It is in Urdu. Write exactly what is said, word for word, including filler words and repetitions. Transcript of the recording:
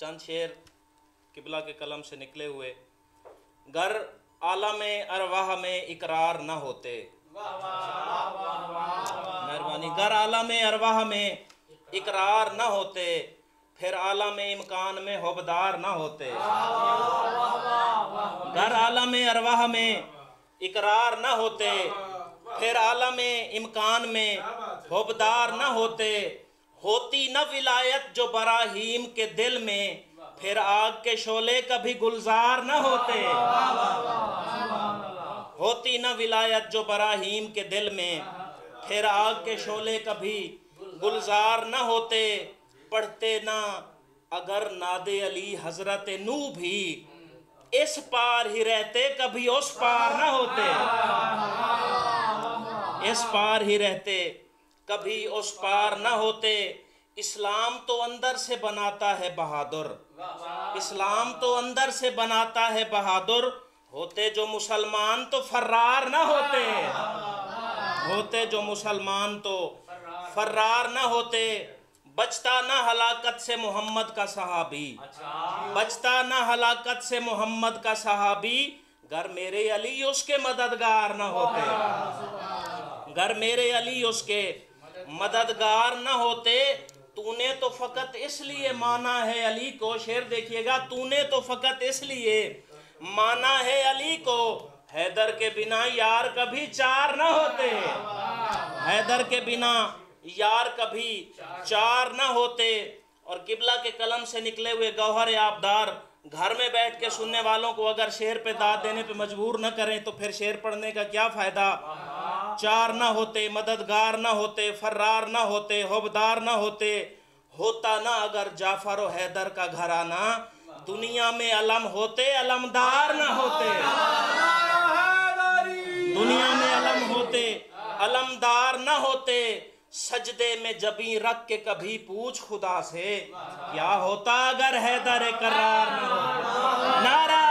چند شعر قبلہ کے قلم سے نکلے ہوئے. گر عالم ارواح میں اقرار نہ ہوتے، مہربانی، گر عالم ارواح میں اقرار نہ ہوتے، پھر عالم امکان میں حبدار نہ ہوتے. گر عالم ارواح میں اقرار نہ ہوتے، پھر عالم امکان میں حبدار نہ ہوتے. ہوتی نہ ولایت جو براہیم کے دل میں، پھر آگ کے شعلے کبھی گلزار نہ ہوتے. ہوتی نہ ولایت جو براہیم کے دل میں، پھر آگ کے شعلے کبھی گلزار نہ ہوتے. پڑھتے نہ اگر ناد علی حضرت نو بھی، اس پار ہی رہتے کبھی اس پار نہ ہوتے. اس پار ہی رہتے کبھی اس پار نہ ہوتے. اسلام تو اندر سے بناتا ہے بہادر، اسلام تو اندر سے بناتا ہے بہادر. ہوتے جو مسلمان تو فرار نہ ہوتے، ہوتے جو مسلمان تو فرار نہ ہوتے. بچتا نہ ہلاکت سے محمد کا صحابی، بچتا نہ ہلاکت سے محمد کا صحابی. گر میرے علی اس کے مددگار نہ ہوتے، گر میرے علی اس کے مددگار نہ ہوتے. تو نے تو فقط اس لیے مانا ہے علی کو، شعر دیکھیے گا، تو نے تو فقط اس لیے مانا ہے علی کو، حیدر کے بنا یار کبھی چار نہ ہوتے. حیدر کے بنا یار کبھی چار نہ ہوتے. اور قبلہ کے قلم سے نکلے ہوئے گوہر آبدار گھر میں بیٹھ کے سننے والوں کو اگر شعر پہ داد دینے پہ مجبور نہ کریں تو پھر شعر پڑھنے کا کیا فائدہ. چار نہ ہوتے، مددگار نہ ہوتے، فرار نہ ہوتے، حبدار نہ ہوتے. ہوتا نہ اگر جعفر و حیدر کا گھرانہ، دنیا میں علم ہوتے علمدار نہ ہوتے. دنیا میں علم ہوتے علمدار نہ ہوتے. سجدے میں جبیں رکھ کے کبھی پوچھ خدا سے، کیا ہوتا اگر حیدر کرار نہ ہوتے. نعرہ